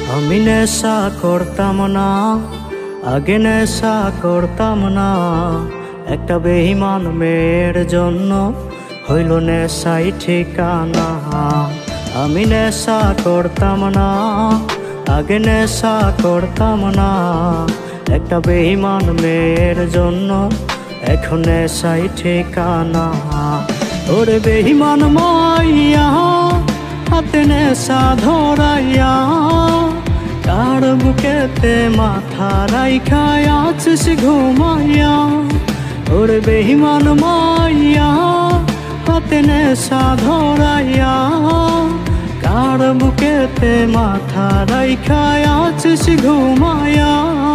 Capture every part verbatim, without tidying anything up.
আমি নেশা করতাম না, আগে নেশা করতাম না, একটা বেঈমান মেয়ের জন্য হইল নেশাই ঠিকানা। আমি নেশা করতাম না, আগে নেশা করতাম না, একটা বেঈমান মেয়ের জন্য এখন নেশাই ঠিকানা। ওরে বেঈমান মাইয়া হাতে নেশা ধরাইয়া, কার বুকেতে মাথা রাইখা আছিস ঘুমাইয়া। ওরে বেঈমান মাইয়া হাতে নেশা ধরাইয়া, কার বুকেতে মাথা রাইখা আছিস ঘুমাইয়া।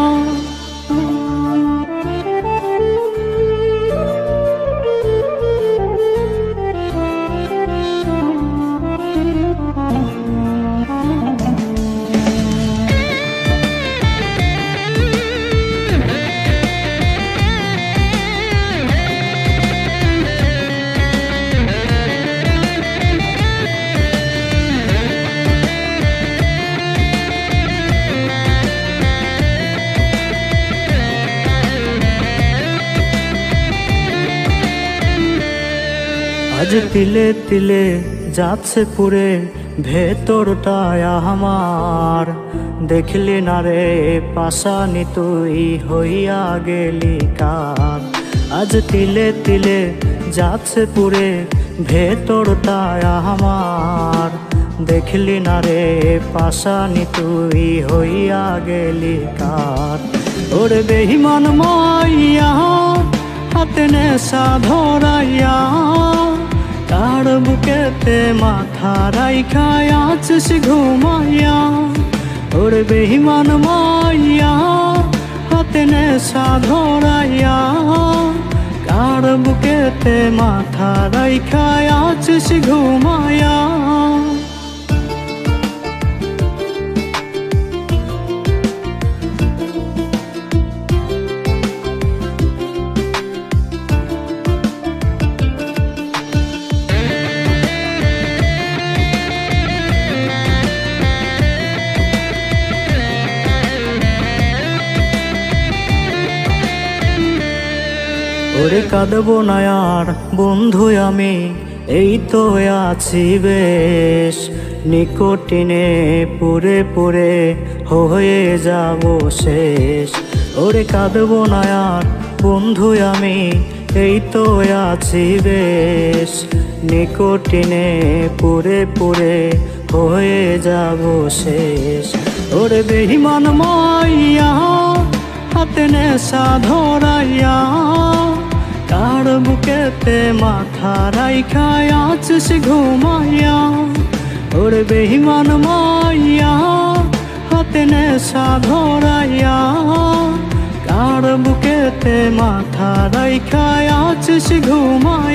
আজ তিলে তিলে যাচ্ছে পুরে ভেতরটায় আমার, দেখলি না রে পাশানি তুই হইয়া গেলি কার। আজ তিলে তিলে যাচ্ছে পুরে ভেতরটায় আমার, দেখলি না রে পাশানি তুই হইয়া গেলি কার। ওরে বেঈমান মাইয়া হাতে নেশা ধরাইয়া, কার বুকেতে মাথা রাইখা আছিস ঘুমাইয়া। ওরে বেঈমান মাইয়া হাতে নেশা ধরাইয়া, কার বুকেতে মাথা রাইখা আছিস ঘুমাইয়া। ওরে কাঁদবো না আর বন্ধু আমি, এই তো আছি বেশ, নিকটিনে পুরে পুরে হয়ে যাব শেষ। ওরে কাঁদবো না আর বন্ধু আমি, এই তো আছি বেশ, নিকটিনে পুরে পুরে হয়ে যাব শেষ। ওরে বেঈমান মাইয়া হাতে নেশা ধরাইয়া, কার বুকেতে মাথা রাইখা আছিস ঘুমাইয়া। ওরে বেঈমান মাইয়া হাতে নেশা ধরাইয়া, কার বুকেতে মাথা রাইখা আছিস ঘুমাইয়া।